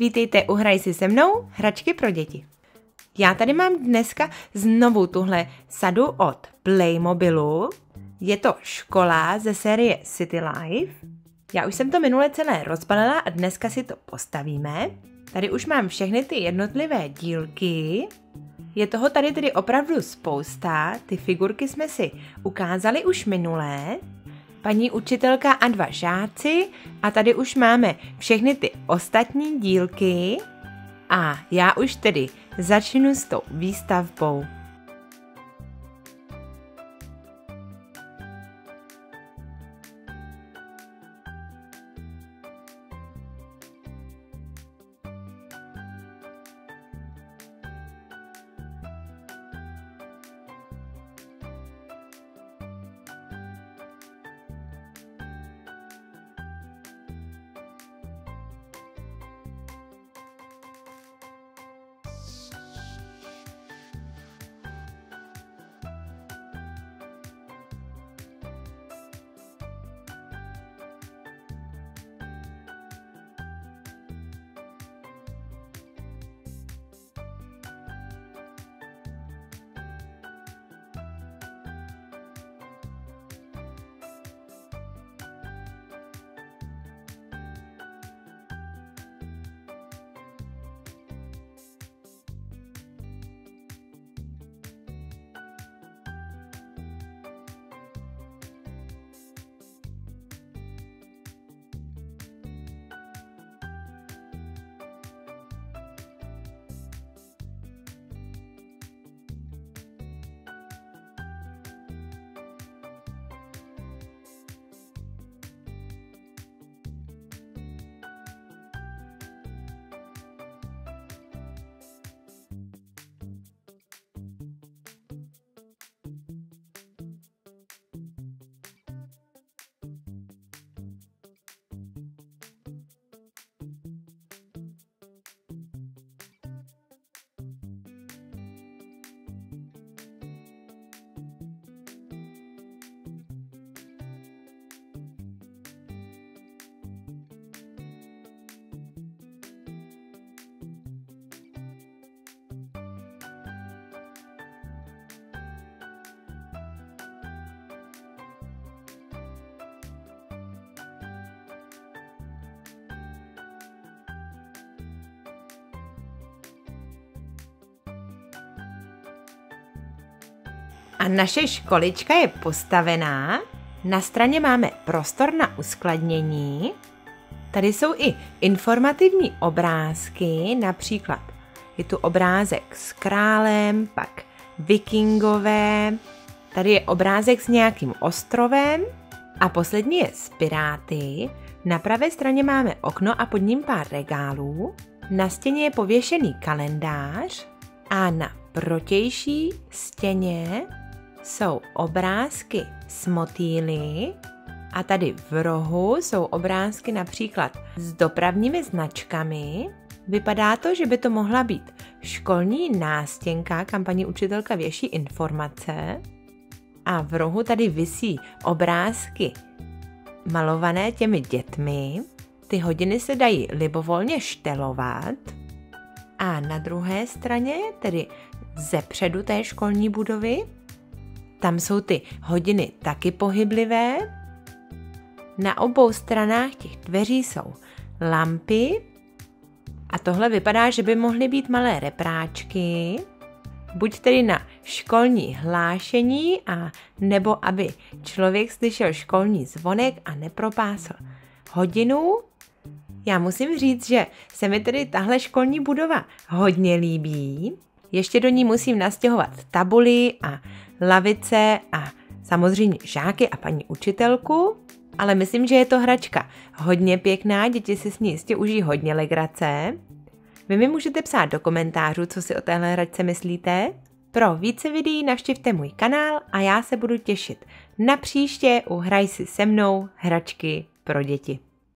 Vítejte u Hraj si se mnou, hračky pro děti. Já tady mám dneska znovu tuhle sadu od Playmobilu. Je to škola ze série City Life. Já už jsem to minule celé rozbalila a dneska si to postavíme. Tady už mám všechny ty jednotlivé dílky. Je toho tady tedy opravdu spousta. Ty figurky jsme si ukázali už minulé. Paní učitelka a dva žáci a tady už máme všechny ty ostatní dílky a já už tedy začnu s tou výstavbou. A naše školička je postavená. Na straně máme prostor na uskladnění. Tady jsou i informativní obrázky, například je tu obrázek s králem, pak vikingové, tady je obrázek s nějakým ostrovem a poslední je s piráty. Na pravé straně máme okno a pod ním pár regálů. Na stěně je pověšený kalendář a na protější stěně jsou obrázky s motýly a tady v rohu jsou obrázky například s dopravními značkami. Vypadá to, že by to mohla být školní nástěnka, kam paní učitelka věší informace. A v rohu tady visí obrázky malované těmi dětmi. Ty hodiny se dají libovolně štelovat. A na druhé straně, tedy zepředu té školní budovy, tam jsou ty hodiny taky pohyblivé. Na obou stranách těch dveří jsou lampy a tohle vypadá, že by mohly být malé repráčky, buď tedy na školní hlášení a nebo aby člověk slyšel školní zvonek a nepropásl hodinu. Já musím říct, že se mi tedy tahle školní budova hodně líbí. Ještě do ní musím nastěhovat tabuli a lavice a samozřejmě žáky a paní učitelku, ale myslím, že je to hračka hodně pěkná, děti si s ní jistě užijí hodně legrace. Vy mi můžete psát do komentářů, co si o téhle hračce myslíte. Pro více videí navštivte můj kanál a já se budu těšit na příště u Hraj si se mnou, hračky pro děti.